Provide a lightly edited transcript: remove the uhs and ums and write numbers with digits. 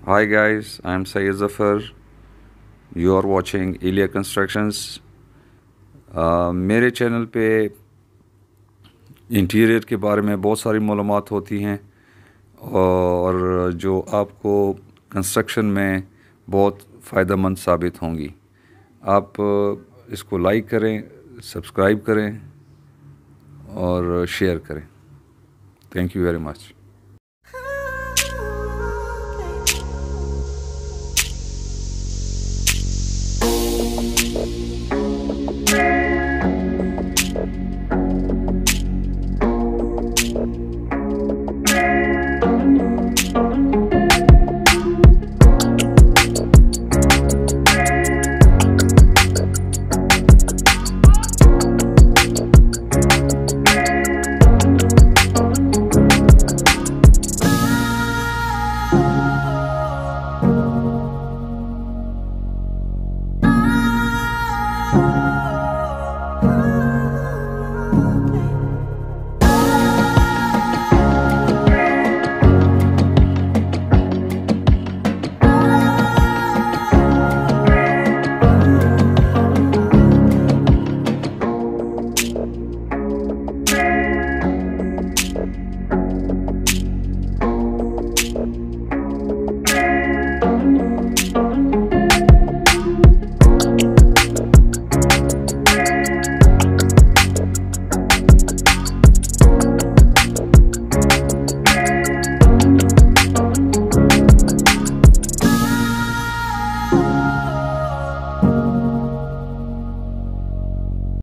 Hi guys, I am Syed Zafar. You are watching Elia Constructions. मेरे channel पे interior के बारे में बहुत सारी मालूमात होती हैं और जो आपको कंस्ट्रक्शन में बहुत फ़ायदेमंद साबित होंगी। आप इसको लाइक करें, सब्सक्राइब करें और शेयर करें। Thank you very much.